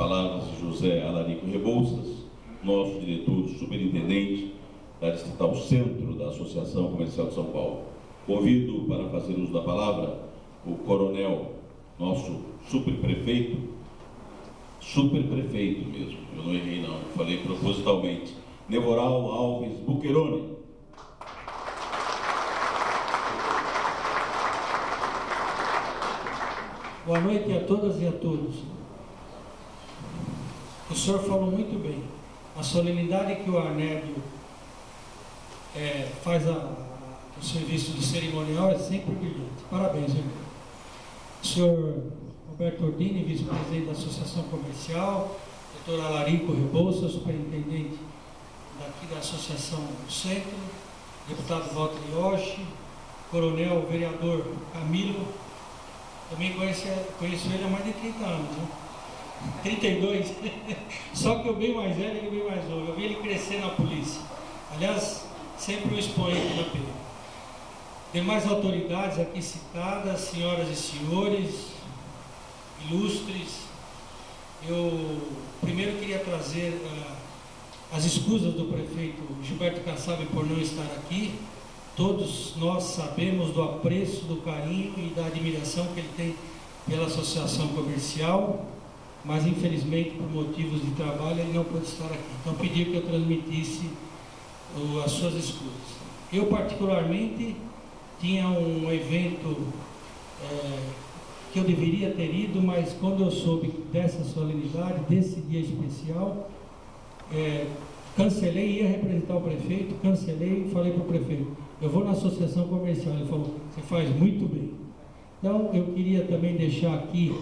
palavras de José Alarico Rebouças, nosso diretor superintendente da Distrital Centro da Associação Comercial de São Paulo. Convido para fazer uso da palavra o coronel, nosso superprefeito mesmo, eu não errei não, falei propositalmente, Nevoral Alves Bucheroni. Boa noite a todas e a todos. O senhor falou muito bem. A solenidade que o Arnédio faz o serviço de cerimonial é sempre brilhante. Parabéns, irmão. O senhor Roberto Ordini, vice-presidente da Associação Comercial, doutor Alarico Rebouças, superintendente daqui da Associação Centro, deputado Walter Yoshi, coronel vereador Camilo, também conheço ele há mais de 30 anos, né? 32, só que eu bem mais velho e ele bem mais novo. Eu vi ele crescer na polícia. Aliás, sempre um expoente da PM. Demais autoridades aqui citadas, senhoras e senhores, ilustres, eu primeiro queria trazer as escusas do prefeito Gilberto Kassab por não estar aqui. Todos nós sabemos do apreço, do carinho e da admiração que ele tem pela associação comercial, mas infelizmente por motivos de trabalho ele não pôde estar aqui. Então pediu que eu transmitisse as suas escusas. Eu particularmente tinha um evento que eu deveria ter ido, mas quando eu soube dessa solenidade, desse dia especial, cancelei, ia representar o prefeito, cancelei e falei para o prefeito, eu vou na associação comercial. Ele falou, você faz muito bem. Então eu queria também deixar aqui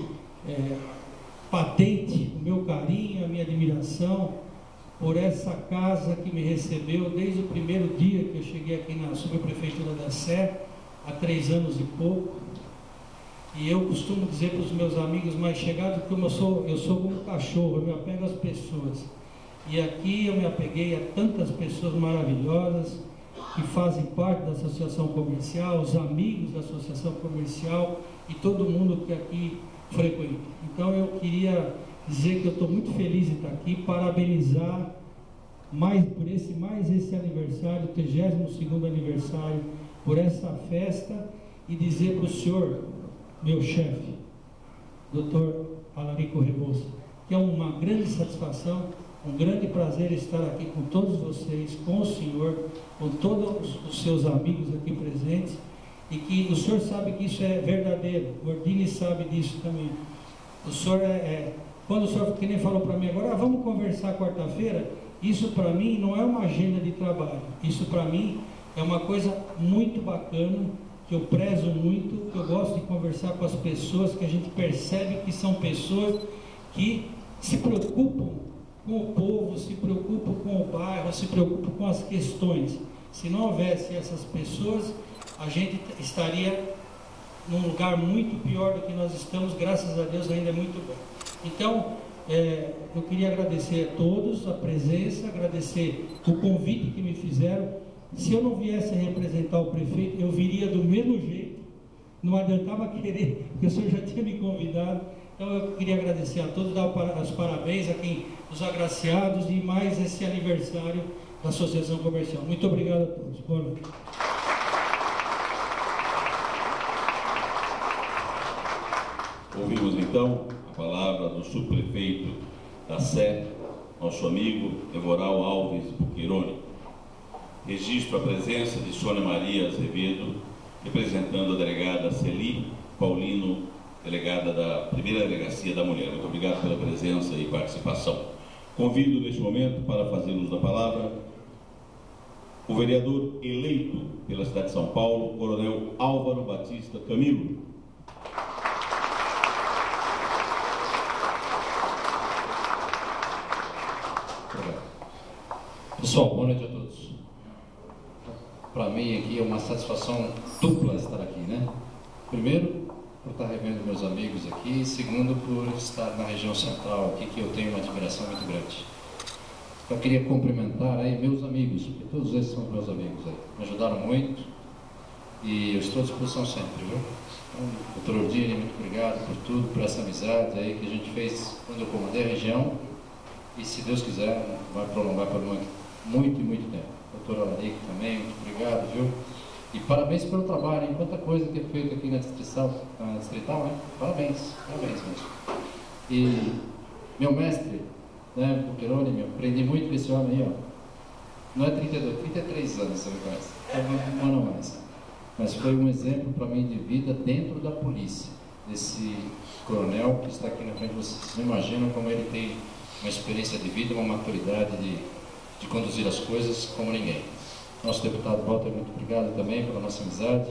patente o meu carinho, a minha admiração por essa casa que me recebeu desde o primeiro dia que eu cheguei aqui na subprefeitura da Sé, há 3 anos e pouco. E eu costumo dizer para os meus amigos mais chegados que eu sou como um cachorro, eu me apego às pessoas. E aqui eu me apeguei a tantas pessoas maravilhosas que fazem parte da associação comercial, os amigos da associação comercial e todo mundo que aqui frequenta. Então eu queria dizer que eu estou muito feliz de estar aqui, parabenizar por esse aniversário, o 32º aniversário, por essa festa, e dizer para o senhor, meu chefe, doutor Alarico Rebouças, que é uma grande satisfação, um grande prazer estar aqui com todos vocês, com o senhor, com todos os seus amigos aqui presentes, e que o senhor sabe que isso é verdadeiro, o Ordini sabe disso também. O senhor quando o senhor, que nem falou para mim agora, vamos conversar quarta-feira, isso para mim não é uma agenda de trabalho, isso para mim é uma coisa muito bacana, que eu prezo muito, que eu gosto de conversar com as pessoas, que a gente percebe que são pessoas que se preocupam com o povo, se preocupam com o bairro, se preocupam com as questões. Se não houvesse essas pessoas, a gente estaria num lugar muito pior do que nós estamos, graças a Deus ainda é muito bom. Então, eu queria agradecer a todos a presença, agradecer o convite que me fizeram. Se eu não viesse a representar o prefeito, eu viria do mesmo jeito, não adiantava querer, porque o senhor já tinha me convidado. Então eu queria agradecer a todos, dar os parabéns a quem, os agraciados, e mais esse aniversário da Associação Comercial. Muito obrigado a todos. Boa noite. Ouvimos então a palavra do subprefeito da Sé, nosso amigo Nevoral Alves Bucheroni. Registro a presença de Sônia Maria Azevedo, representando a delegada Celi Paulino, delegada da Primeira Delegacia da Mulher. Muito obrigado pela presença e participação. Convido neste momento para fazer uso da palavra o vereador eleito pela cidade de São Paulo, coronel Álvaro Batista Camilo. Pessoal, boa noite a todos. Para mim aqui é uma satisfação dupla estar aqui, né? Primeiro, por estar revendo meus amigos aqui, segundo, por estar na região central aqui, que eu tenho uma admiração muito grande. Eu queria cumprimentar aí meus amigos, porque todos esses são meus amigos aí, me ajudaram muito e eu estou à disposição sempre, viu? Então, doutor Ordini, muito obrigado por tudo, por essa amizade aí que a gente fez quando eu comandei a região, e se Deus quiser, vai prolongar por muito e muito tempo. Doutor Alarico também, muito obrigado, viu? E parabéns pelo trabalho, hein? Quanta coisa que é feita aqui na Distrital, né? Parabéns, parabéns mesmo. E meu mestre, né, Bucheroni, eu aprendi muito com esse homem aí, ó. Não é 32, 33 anos, você me conhece. Um ano a mais. Mas foi um exemplo para mim de vida dentro da polícia, desse coronel que está aqui na frente de vocês. Vocês não imaginam como ele tem uma experiência de vida, uma maturidade de conduzir as coisas como ninguém. Nosso deputado Walter, muito obrigado também pela nossa amizade.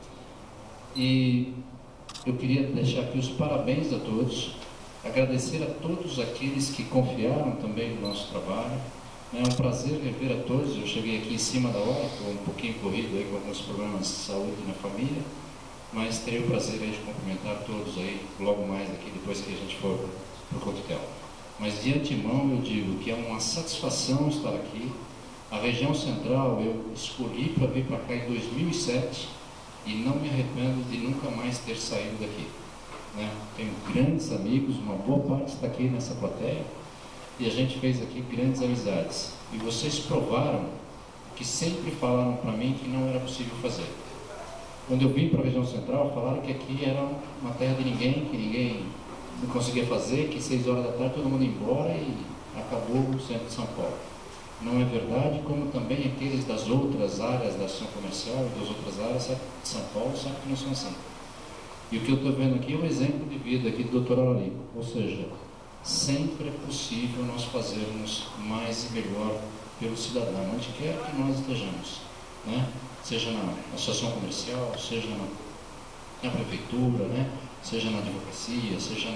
E eu queria deixar aqui os parabéns a todos, agradecer a todos aqueles que confiaram também no nosso trabalho. É um prazer rever a todos. Eu cheguei aqui em cima da hora, estou um pouquinho corrido aí com alguns problemas de saúde na família, mas terei o prazer aí de cumprimentar todos aí logo mais aqui, depois que a gente for para o coquetel. Mas de antemão eu digo que é uma satisfação estar aqui. A região central eu escolhi para vir para cá em 2007 e não me arrependo de nunca mais ter saído daqui, né? Tenho grandes amigos, uma boa parte está aqui nessa plateia, e a gente fez aqui grandes amizades. E vocês provaram que sempre falaram para mim que não era possível fazer. Quando eu vim para a região central, falaram que aqui era uma terra de ninguém, que ninguém não conseguia fazer, que 6 horas da tarde todo mundo ia embora e acabou o centro de São Paulo. Não é verdade, como também aqueles das outras áreas da ação comercial e das outras áreas de São Paulo sabem que não são assim. E o que eu estou vendo aqui é um exemplo de vida aqui do Dr. Alarico, ou seja, sempre é possível nós fazermos mais e melhor pelo cidadão, onde quer que nós estejamos, né? Seja na associação comercial, seja na prefeitura, né? Seja na advocacia, seja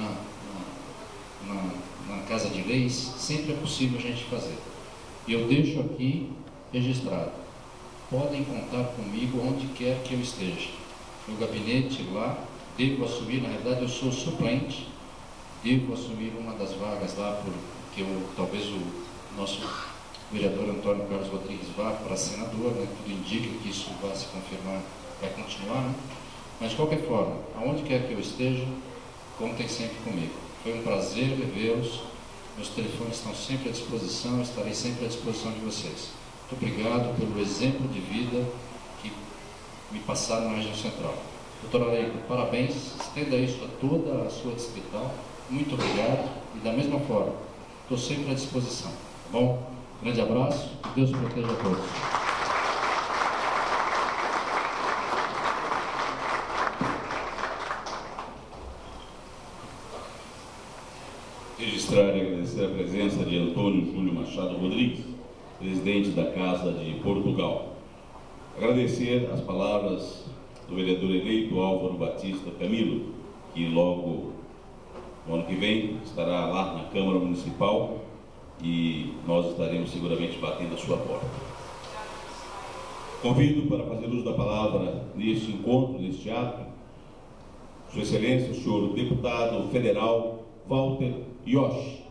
na casa de leis, sempre é possível a gente fazer. E eu deixo aqui registrado, podem contar comigo onde quer que eu esteja. No gabinete lá, devo assumir, na verdade eu sou suplente, devo assumir uma das vagas lá, porque talvez o nosso vereador Antônio Carlos Rodrigues vá para senador, né? Tudo indica que isso vai se confirmar, vai continuar, né? Mas de qualquer forma, aonde quer que eu esteja, contem sempre comigo. Foi um prazer revê-los, meus telefones estão sempre à disposição, estarei sempre à disposição de vocês. Muito obrigado pelo exemplo de vida que me passaram na região central. Doutor Alarico, parabéns, estenda isso a toda a sua distrital. Muito obrigado e da mesma forma, estou sempre à disposição, tá bom? Grande abraço, que Deus proteja a todos. Registrar e agradecer a presença de Antônio Júlio Machado Rodrigues, presidente da Casa de Portugal. Agradecer as palavras do vereador eleito Álvaro Batista Camilo, que logo no ano que vem estará lá na Câmara Municipal e nós estaremos seguramente batendo a sua porta. Convido para fazer uso da palavra neste encontro, neste ato, Sua Excelência, o senhor deputado federal Walter Yoshi.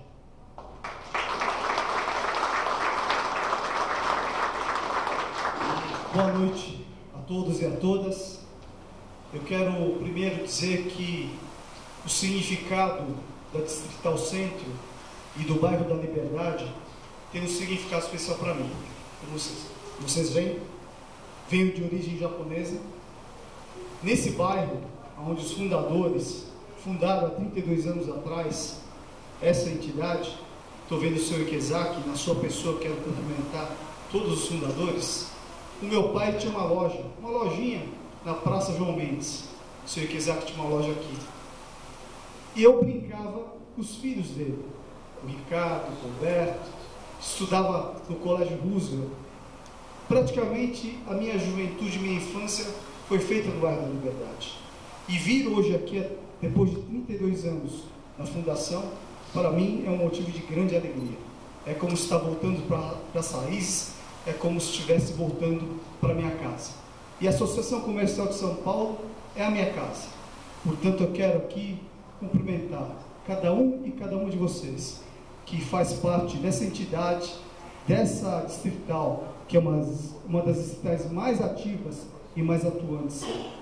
Boa noite a todos e a todas. Eu quero primeiro dizer que o significado da Distrital Centro e do bairro da Liberdade tem um significado especial para mim. Como vocês veem, venho de origem japonesa. Nesse bairro, onde os fundadores fundaram há 32 anos atrás essa entidade, estou vendo o senhor Ikezaki, na sua pessoa quero cumprimentar todos os fundadores. O meu pai tinha uma lojinha na Praça João Mendes. O senhor Ikezaki tinha uma loja aqui. E eu brincava com os filhos dele, o Ricardo, o Roberto, estudava no Colégio Roosevelt. Praticamente a minha juventude, minha infância foi feita no bairro da Liberdade. E vir hoje aqui, depois de 32 anos na fundação, para mim é um motivo de grande alegria. É como se estar voltando para as raízes, é como se estivesse voltando para a minha casa. E a Associação Comercial de São Paulo é a minha casa. Portanto, eu quero aqui cumprimentar cada um e cada uma de vocês que faz parte dessa entidade, dessa distrital, que é uma das distritais mais ativas e mais atuantes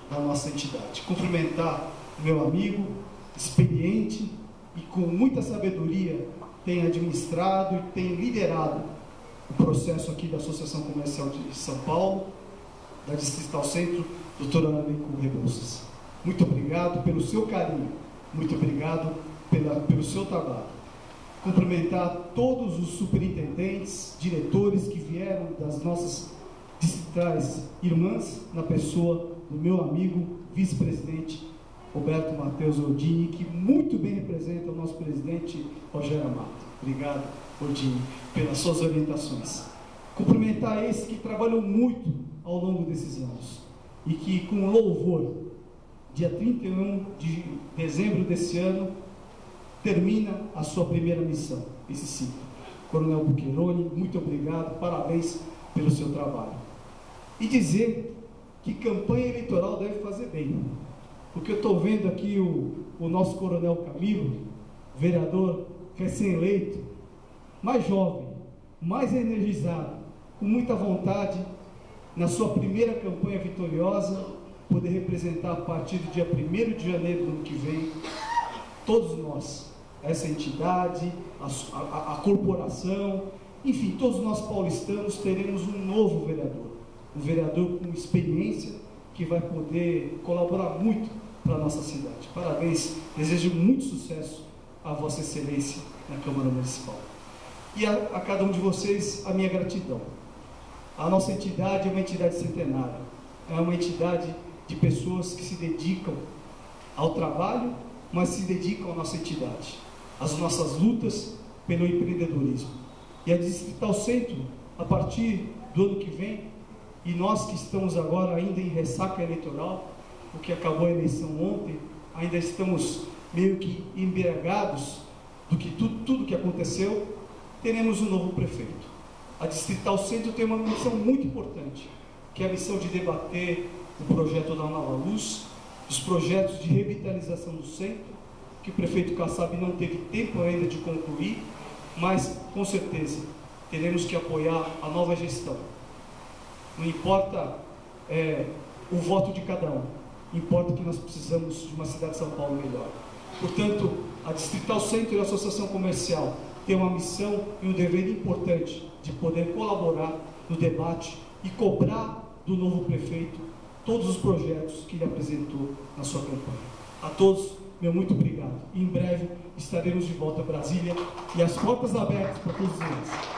da nossa entidade. Cumprimentar o meu amigo, experiente e com muita sabedoria, tem administrado e tem liderado o processo aqui da Associação Comercial de São Paulo, da Distrital Centro, doutor Aleco Rebouças. Muito obrigado pelo seu carinho, muito obrigado pelo seu trabalho. Cumprimentar todos os superintendentes, diretores que vieram das nossas distritais irmãs, na pessoa do meu amigo, vice-presidente Roberto Matheus Ordini, que muito bem representa o nosso presidente Rogério Amato. Obrigado, Ordini, pelas suas orientações. Cumprimentar esse que trabalhou muito ao longo desses anos e que, com louvor, dia 31 de dezembro desse ano, termina a sua primeira missão, esse ciclo. Coronel Bucheroni, muito obrigado, parabéns pelo seu trabalho. E dizer que campanha eleitoral deve fazer bem, porque eu estou vendo aqui o nosso Coronel Camilo, vereador recém-eleito, mais jovem, mais energizado, com muita vontade, na sua primeira campanha vitoriosa, poder representar a partir do dia 1º de janeiro do ano que vem, todos nós, essa entidade, a corporação, enfim, todos nós paulistanos teremos um novo vereador, um vereador com experiência, que vai poder colaborar muito para a nossa cidade. Parabéns, desejo muito sucesso a Vossa Excelência na Câmara Municipal. E a cada um de vocês, a minha gratidão. A nossa entidade é uma entidade centenária, é uma entidade de pessoas que se dedicam ao trabalho, mas se dedicam à nossa entidade, às nossas lutas pelo empreendedorismo. E a Distrital Centro, a partir do ano que vem, e nós que estamos agora ainda em ressaca eleitoral, porque acabou a eleição ontem, ainda estamos meio que embriagados do que tudo que aconteceu, teremos um novo prefeito. A Distrital Centro tem uma missão muito importante, que é a missão de debater o projeto da Nova Luz, os projetos de revitalização do centro, que o prefeito Kassab não teve tempo ainda de concluir, mas com certeza teremos que apoiar a nova gestão. Não importa o voto de cada um, importa que nós precisamos de uma cidade de São Paulo melhor. Portanto, a Distrital Centro e a Associação Comercial têm uma missão e um dever importante de poder colaborar no debate e cobrar do novo prefeito todos os projetos que ele apresentou na sua campanha. A todos, meu muito obrigado. E em breve estaremos de volta a Brasília e as portas abertas para todos eles.